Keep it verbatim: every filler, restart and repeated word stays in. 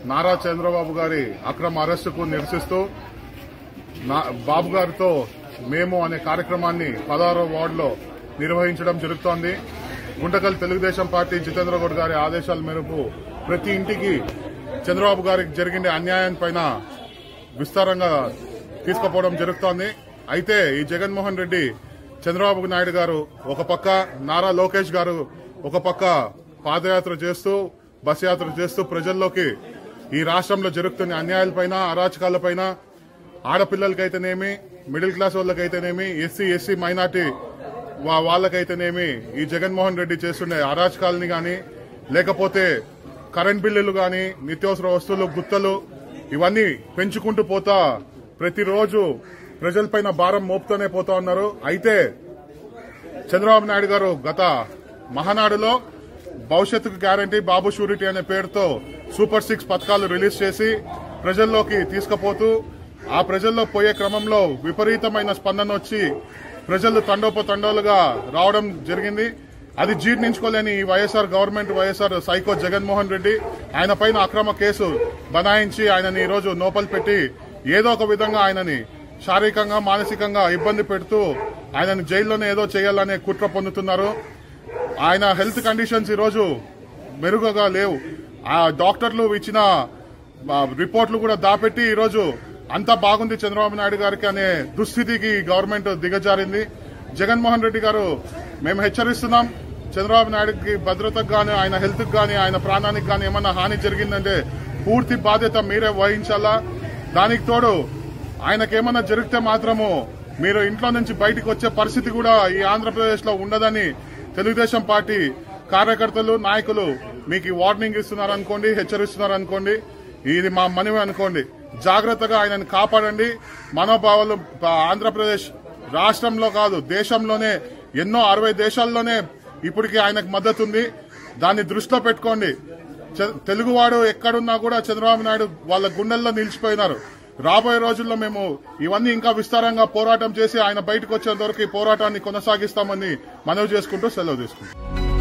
నారా చంద్రబాబు గారి అక్రమ అరెస్టుకు నిరసిస్తూ బాబు గారితో మేము అనే కార్యక్రమాన్ని పదహారవ వార్డులో నిర్వహించడం జరుగుతోంది. గుంటకల్ తెలుగుదేశం పార్టీ జితేంద్ర గౌడ్ గారి ఆదేశాల మేరకు ప్రతి ఇంటికి చంద్రబాబు గారికి జరిగిన అన్యాయం పైన విస్తారంగా తీసుకుపోవడం జరుగుతోంది. అయితే ఈ జగన్మోహన్ రెడ్డి చంద్రబాబు నాయుడు గారు ఒక పక్క, నారా లోకేష్ గారు ఒక పక్క పాదయాత్ర చేస్తూ బస్ యాత్ర చేస్తూ ప్రజల్లోకి ఈ రాష్ట్రంలో జరుగుతున్న అన్యాయాలపైన, అరాచకాలపైన, ఆడపిల్లలకైతేనేమి, మిడిల్ క్లాస్ వాళ్ళకైతేనేమి, ఎస్సీ ఎస్సీ మైనార్టీ వాళ్ళకైతేనేమి ఈ జగన్మోహన్ రెడ్డి చేస్తుండే అరాచకాలని గాని, లేకపోతే కరెంట్ బిల్లులు గాని, నిత్యావసర వస్తువులు గుత్తలు ఇవన్నీ పెంచుకుంటూ పోతా ప్రతిరోజు ప్రజలపైన భారం మోపుతూనే పోతా ఉన్నారు. అయితే చంద్రబాబు నాయుడు గారు గత మహానాడులో భవిష్యత్తుకు గ్యారంటీ, బాబు షూరిటీ అనే పేరుతో సూపర్ సిక్స్ పథకాలు రిలీజ్ చేసి ప్రజల్లోకి తీసుకుపోతూ ఆ ప్రజల్లో పోయే క్రమంలో విపరీతమైన స్పందన వచ్చి ప్రజలు తండోపతండాలుగా రావడం జరిగింది. అది జీర్ణించుకోలేని ఈ YSR government, YSR psycho Jaganmohan Reddy ఆయన పైన అక్రమ కేసు బనాయించి ఆయనని ఈ రోజు నోపలు పెట్టి ఏదో ఒక విధంగా ఆయనని శారీరకంగా, మానసికంగా ఇబ్బంది పెడుతూ ఆయనని జైల్లోనే ఏదో చేయాలనే కుట్ర పొందుతున్నారు. ఆయన హెల్త్ కండిషన్స్ ఈ రోజు మెరుగుగా లేవు. ఆ డాక్టర్లు ఇచ్చిన రిపోర్టులు కూడా దాపెట్టి ఈ రోజు అంతా బాగుంది చంద్రబాబు నాయుడు గారికి అనే దుస్థితికి గవర్నమెంట్ దిగజారింది. జగన్మోహన్ రెడ్డి గారు మేము హెచ్చరిస్తున్నాం, చంద్రబాబు నాయుడుకి భద్రతకు గానీ, ఆయన హెల్త్ గానీ, ఆయన ప్రాణానికి గానీ ఏమన్నా హాని జరిగిందంటే పూర్తి బాధ్యత మీరే వహించాలా. దానికి తోడు ఆయనకేమన్నా జరిగితే మాత్రము మీరు ఇంట్లో నుంచి బయటకు వచ్చే పరిస్థితి కూడా ఈ ఆంధ్రప్రదేశ్ లో ఉండదని తెలుగుదేశం పార్టీ కార్యకర్తలు, నాయకులు మీకు వార్నింగ్ ఇస్తున్నారనుకోండి, హెచ్చరిస్తున్నారనుకోండి. ఇది మా మనవి అనుకోండి. జాగ్రత్తగా ఆయనను కాపాడండి. మనోభావాలు ఆంధ్రప్రదేశ్ రాష్ట్రంలో కాదు, దేశంలోనే ఎన్నో అరవై దేశాల్లోనే ఇప్పటికీ ఆయనకు మద్దతు ఉంది. దాన్ని దృష్టిలో పెట్టుకోండి. తెలుగువాడు ఎక్కడున్నా కూడా చంద్రబాబు నాయుడు వాళ్ళ గుండెల్లో నిలిచిపోయినారు. రాబోయే రోజుల్లో మేము ఇవన్నీ ఇంకా విస్తారంగా పోరాటం చేసి ఆయన బయటకు వచ్చేంత వరకు ఈ పోరాటాన్ని కొనసాగిస్తామని మనవి చేసుకుంటూ సెలవు తీసుకుంటాం.